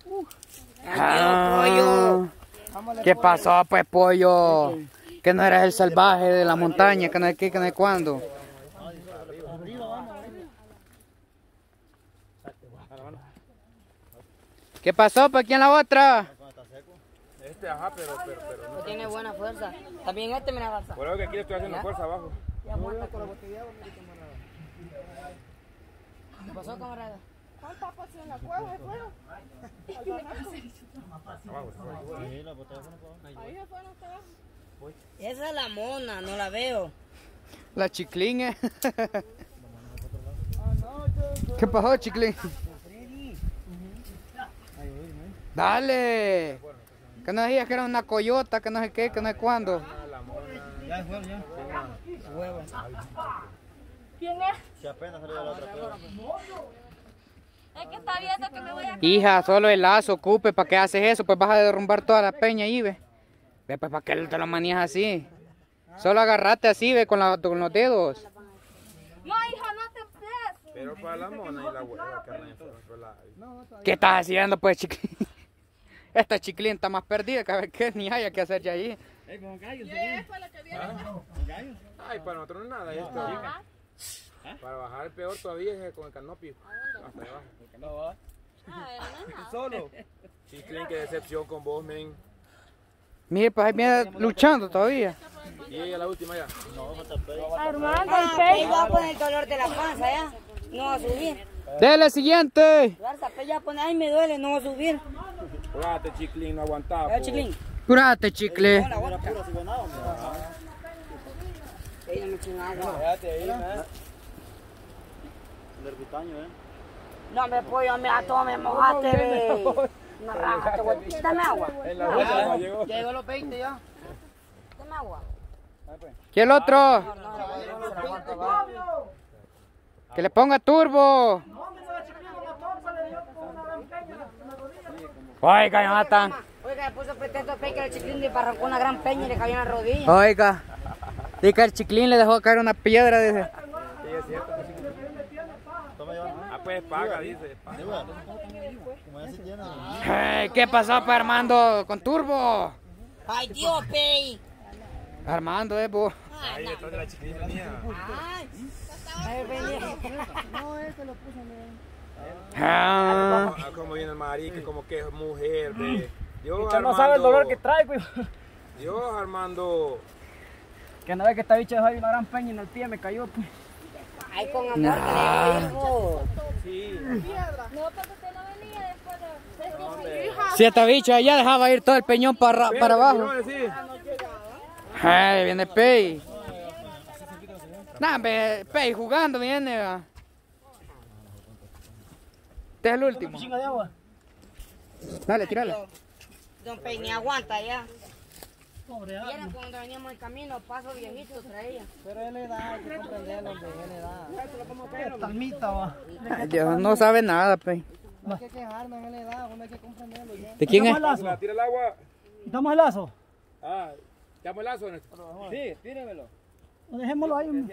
Pollo. ¿Qué pasó, pues, pollo? Que no eres el salvaje de la montaña, que no es qué, que no es cuándo. ¿Qué pasó, pues, aquí en la otra? Ajá, pero no tiene buena fuerza. También me la balsa. Por eso que aquí le estoy haciendo fuerza abajo. Ya aguanta con la botella, mire, camarada. ¿Qué pasó, camarada? ¿Cuántas pasó en la cueva se fueron? Ahí se fueron hasta abajo. Esa es la mona, no la veo. La Chiclín, ¿Qué pasó, Chiclín? Dale. Que no decías que era una coyota, que no sé qué, que no sé cuándo. Ya fue, ya. ¿Quién es? Si apenas salió la otra prueba. Es que está viendo que me voy a... Hija, solo el lazo ocupe. ¿Para qué haces eso? Pues vas a derrumbar toda la peña ahí, ve. Ve, pues, ¿para qué te lo manejas así? Solo agarrate así, ve, con los dedos. No, hija, no te empieces. Pero para la mona y la hueva, carne. ¿Qué estás haciendo, pues, Chiclín? Esta Chiclín está más perdida, que a ver qué ni haya que hacer ya ahí. Con gallos, ¿sí? Fue la que viene. Ay, para nosotros no es nada. Esto. Para bajar peor todavía es con el canopio. Hasta abajo. El canopio. Solo. Chiclín, qué decepción con vos, men. Mire, pues ahí viene luchando todavía. Y ella la última ya. Armando, el Ahí pecho. va a poner el dolor de la panza, ya. No va a subir. Dele, siguiente. Garza, pues ya pone, ay, me duele, no va a subir. Curate, Chiclín, no aguantaba. A Chiclín. Curate, Chicle. No, la vodka. Ahí no me echen agua. Quédate ahí, ¿no? El ermitaño, No, me pollo, mira, todo me mojaste, ve. No, rájate, güey. Dame agua. En la vuelta llegó. Ya llegó los 20 ya. Dame agua. ¿Quién el otro? Que le ponga turbo. Oiga, Jonathan. Oiga, le puso pretexto a que el Chiclín le arrancó una gran peña y le cayó en la rodilla. Oiga. Dice que el Chiclín le dejó caer una piedra, dice. Sí, es cierto. Ah, pues paga, dice. Paga. ¿Qué pasó, pues, Armando? Con turbo. Ay, Dios, pey. Armando, vos. Ahí detrás de la Chiclín venía. Ay, venía. Como viene el marique, como que es mujer, ve. Dios, no sabe el dolor que trae, güey. Dios, Armando. Que una vez que esta bicha dejó ahí una gran peña en el pie, me cayó, pues. Ay, con amor que le dijo. Sí. No, porque usted no venía después de... Si esta bicha ya dejaba ir todo el peñón para abajo. Ay, viene Pei. Nah, Pei jugando viene. Va. Este es el último. Chinga de agua. Dale, tírale. Don Pei ni aguanta ya. Pobre Y agua. era cuando veníamos el camino, paso viejito traía. Pero él le da, hay que comprenderlo, hombre, él le da. Talmita, va. Ay, Dios, no sabe nada, Pei. No hay que quejarme, él le da, uno hay que comprenderlo ya. ¿De quién es? Tira el agua. ¿Quitamos el lazo? Ah, ¿llamo el lazo? Sí, tírenmelo. O dejémoslo ahí, hombre.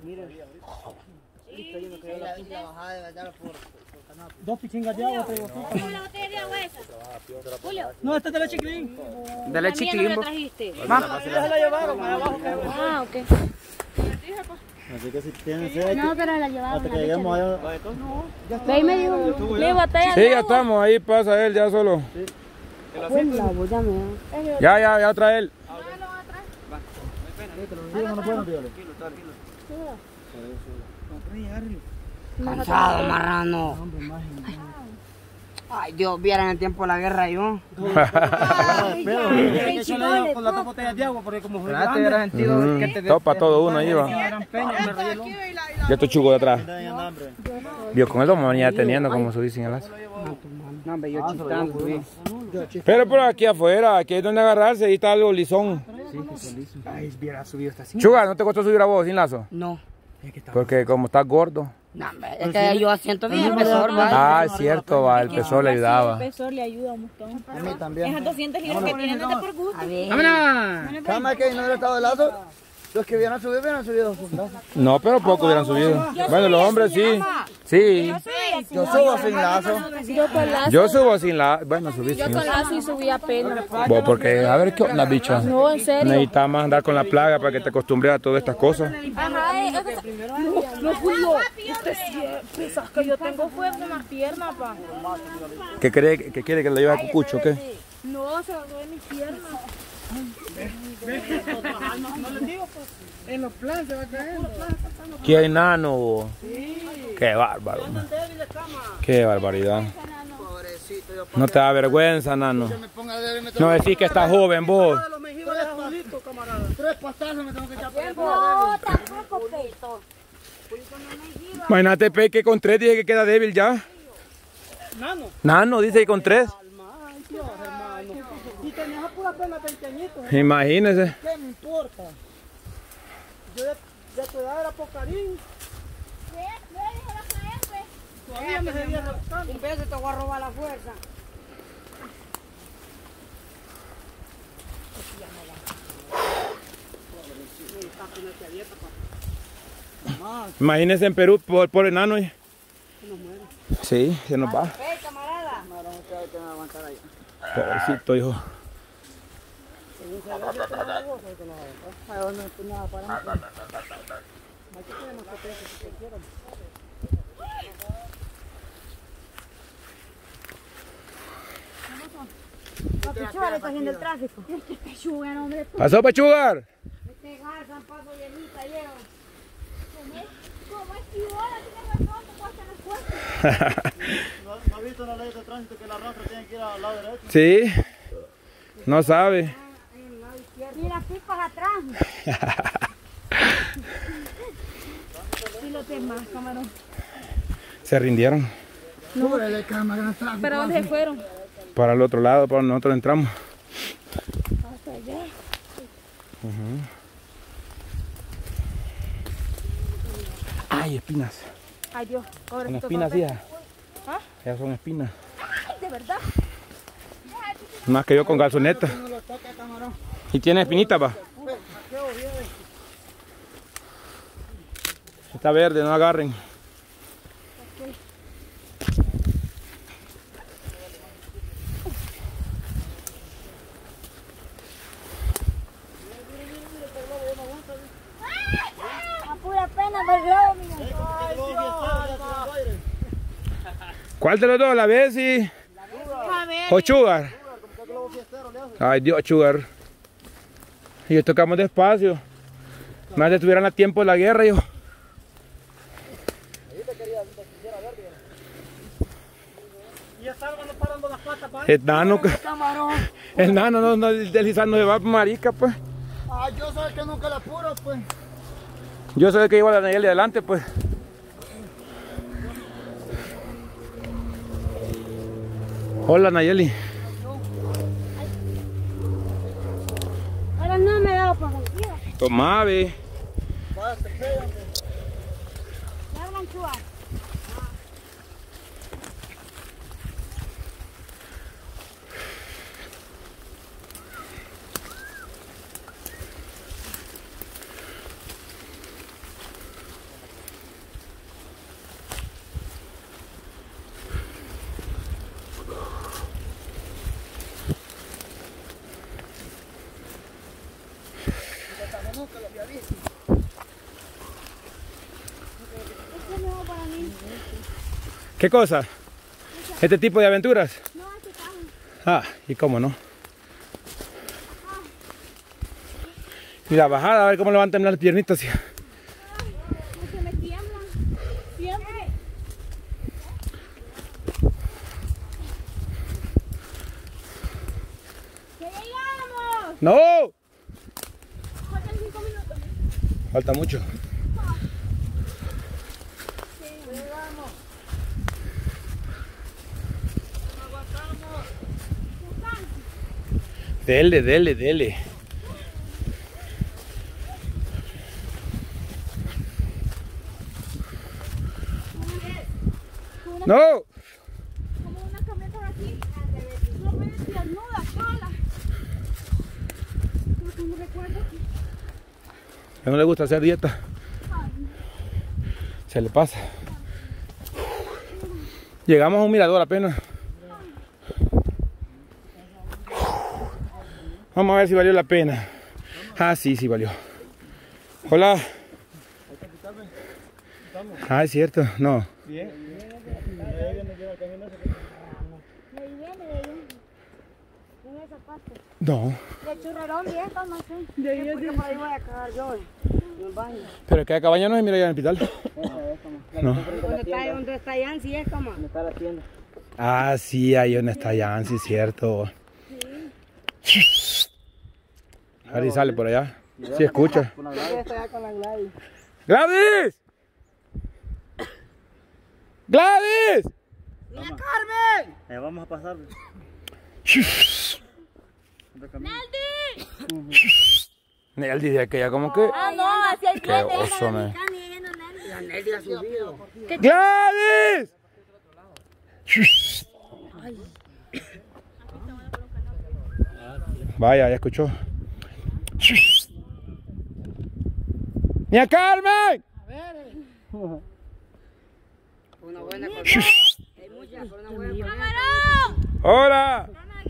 Dos pichingas de agua, tres botitas. ¿Cómo la botella de agua esa? Julio. No, este es de la Chiclín. Dale, ¿La mía no Chiclín. la vos. trajiste? Ya se la llevaron, allá abajo. Ah, ok. Así que si tienen sed, No, pero la llevaron. hasta que lleguemos allá. Ve y me dijo, mi botella Sí, de ya agua. estamos, ahí pasa él ya solo. Ya trae él. No pueden tirarlo. Cansado, marrano. Ay, Dios, vieran el tiempo de la guerra yo. Pero tienen que echarle con las dos botellas de agua, porque como fue grande, Topa todo uno ahí va. una gran peña, me rayó. Ya estos chugos de atrás. Tienen hambre. Vio con eso me venía teniendo como subí sin el lazo. No, hombre, yo chistando, subí. Pero por aquí afuera, aquí es donde agarrarse, ahí está algo lisón. Ay, hubiera subido hasta así. Chuga, ¿no te costó subir a vos sin lazo? No. Porque como estás gordo. No, hombre, es que yo asiento bien el pesor, va. Ah, es cierto, va, el peso le ayudaba. El peso le ayuda un montón. A mí también. Esas 200 libras que tienen desde por gusto. A ver. ¡Vámonos! ¿Cama que no hubiera estado el lazo? Los que hubieran subido. No, pero poco hubieran subido. Bueno, los hombres sí. Sí. Yo subo sin lazo. Yo con lazo. Yo subo sin la... Bueno, subí Yo sin con lazo y subí apenas. Vos, porque a ver qué onda, bicha. No, en serio. Necesitamos andar con la plaga para que te acostumbres a todas estas cosas. Ajá, no Julio. Usted sí pensás que yo tengo fuerza en las piernas, pa. ¿Qué quiere que le lleve a Cucucho o qué? No, se lo doy en mis piernas. No les digo, pues. En los planes se va cayendo. ¿Qué enano? Qué bárbaro. Qué barbaridad. No te da vergüenza, nano. No decís que estás joven vos. 3 pastazos me tengo que echar. No, tampoco, Peito. Imagínate, Pe, que con 3 dije que queda débil ya. Nano dice que con 3. Y tenías a pura pena 20 añitos. Imagínese. ¿Qué me importa? Yo de tu edad era pocarín. Todavía me seguía rascando. Un beso te voy a robar la fuerza. Imagínese en Perú por enano. Sí, se nos va. Hey, camarada. Pobrecito, hijo. La pichuga está haciendo el tráfico. Pichuga, no, hombre. ¿Pasó, Pechugar? Este Garzan paso de lista llevo. Como es que ahora tienes razón, te cuesta las cosas. ¿No has visto la ley de tránsito que la rastra tiene que ir al lado derecho? Sí. No sabe. Y las pipas atrás. Y los demás, camarón. Se rindieron. ¿Para dónde se fueron? Para el otro lado, para donde nosotros entramos. Hasta allá. Ay, espinas. Ay, Dios. Son espinas, hija. ¿Ah? Esas son espinas. Ay, de verdad. Más que yo con calzoneta. Y tiene espinitas, va. Está verde, no agarren. A pura pena del globo, mira. ¿Cuál de los dos? ¿La Bessie o Sugar? Ay, Dios, Sugar. Y tocamos despacio. Más de tuvieran a tiempo de la guerra, yo. Y ya estaban parando las patas para El nano no deslizando de va marica, pues. Ah, yo sé que nunca la apuro, pues. Yo soy el que lleva la Nayeli adelante, pues. Hola, Nayeli. Ahora no me he dado por vencido. Toma, ve. Ya ganchúa. ¿Qué cosa? ¿Este tipo de aventuras? No, aquí estamos. Ah, ¿y cómo no? Y la bajada, a ver cómo le van a temblar las piernitas. Porque me tiemblan. Siempre. ¡Que llegamos! ¡No! Faltan 5 minutos. Falta mucho. Dele, dele, dele. ¡No! Como una camioneta aquí. No puedes desnuda, sola. Pero como recuerdo que A no le gusta hacer dieta. Se le pasa. Llegamos a un mirador apenas. Vamos a ver si valió la pena. Ah, sí, sí valió. Hola. Ah, es cierto. No. No. De churrerón bien, ¿cómo así? Porque por ahí voy a cagar yo en el baño. Pero que cabaña no se mira allá en el hospital. No. ¿Dónde está Yancy? Es como. ¿Dónde está la tienda? Ah, sí, ahí donde está Yancy, cierto. A ver si sale por allá. Sí, escucha. ¡Gladys! ¡Gladys! ¡Mira, Carmen! Vamos a pasar. Neldy de aquella como que... Ah, no, así hay Qué oso, man. La Nelly ha subido. ¡Gladys! Vaya, ya escuchó. ¡Mía Carmen! Una buena cosa. Hay muchas, pero una buena cosa. ¡Hola!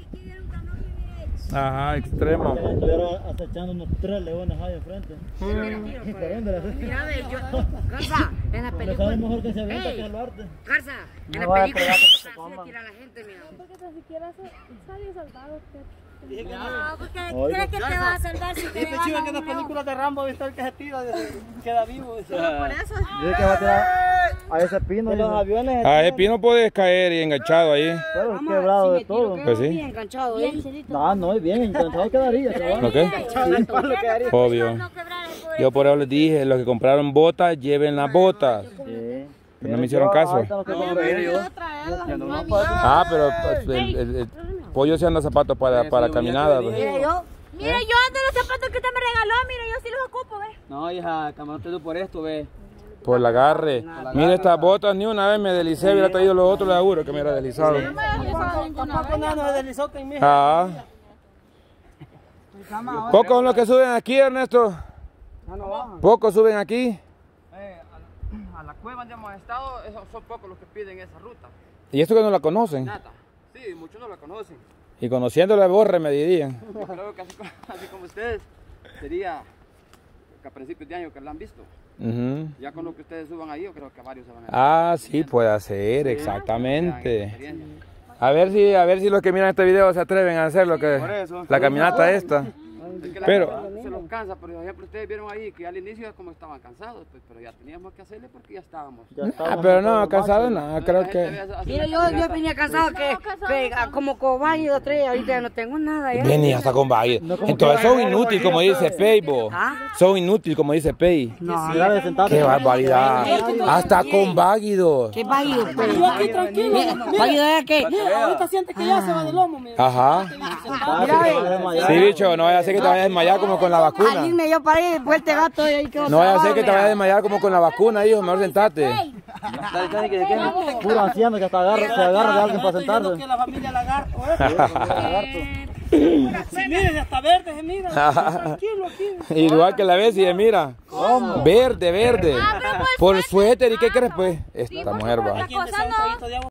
Ajá, extremo. Estuvieron acechando unos 3 leones ahí enfrente. Mira, ve, yo. Garza, en la Le película. sabe mejor que se avienta que el arte. Garza, en la película. Se tira a la gente, mira. Porque tan siquiera sale salvado usted. No, porque ¿crees que te va a salvar si te Dice vas Chiva a que en las películas de Rambo viste el que se tira, queda vivo. Dice. por eso? Dice que va a tirar a ese pino. De los aviones. A ese pino puedes caer y enganchado ahí. Pero es quebrado de todo. Pues sí. Bien enganchado, ¿eh? No, no, es bien, enganchado quedaría. ¿Ok? Obvio. Yo por eso les dije, los que compraron botas, lleven las botas. Pero no me hicieron caso. Ah, pero pues, el pollo se anda zapatos para caminada. Pues. Mira, yo ando en los zapatos que usted me regaló, mira, yo sí los ocupo, ¿ves? No, hija, camarón, te por esto, ve. Por el agarre. Mira estas botas, ni una vez me deslicé, hubiera traído los otros, les aseguro que me hubiera deslizado. Tampoco nada nos deslizó con mi hija. Ah. Pocos son los que suben aquí, Ernesto. Pocos suben aquí. A la cueva donde hemos estado, son pocos los que piden esa ruta. Y esto que no la conocen. Nada. Sí, muchos no la conocen. Y conociéndola borre me dirían. Yo creo que así como ustedes, sería que a principios de año que la han visto. Ya con lo que ustedes suban ahí, yo creo que varios se van a... Ah, sí, puede ser, exactamente. A ver si los que miran este video se atreven a hacer lo que la caminata esta. Es que la Pero gente se los cansa, por ejemplo, ustedes vieron ahí que al inicio es como estaban cansados, pues, pero ya teníamos que hacerle porque ya estábamos. pero no, cansado nada, creo que... Mira, yo venía cansado que como cobayo de 3, ahorita ya no tengo nada. ¿Ya? Venía hasta con Valle. Entonces son inútil, como dice Pei, bo. Son inútil, como dice Pei. No, Qué barbaridad. Hasta con váguidos. ¿qué váguido? Yo aquí tranquilo. ¿Váguido de qué? Ahorita siente que ya se va del lomo, mira. Ajá. Sí, bicho, no vaya a ser que te vayas a desmayar como con la vacuna. Salirme yo para ir, fuerte gato. No vaya a ser que te vayas a desmayar como con la vacuna, hijo. Mejor sentate. Puro anciano que hasta se agarra de alguien para sentarse. Que la familia lagarto, sí, miren, hasta verde se mira. Tranquilo aquí. Igual que la vez y mira. Verde, verde. Por suéter, ¿y qué crees pues? Esta mujer va.